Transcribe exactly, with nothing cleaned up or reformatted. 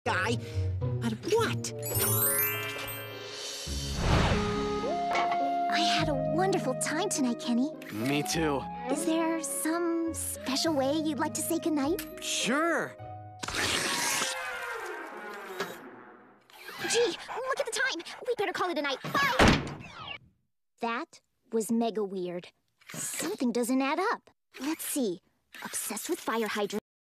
guy. But what? I had a wonderful time tonight, Kenny. Me too. Is there some special way you'd like to say goodnight? Sure. Gee, look at the time. We better call it a night. Bye! That was mega weird. Something doesn't add up. Let's see. Obsessed with fire hydrants.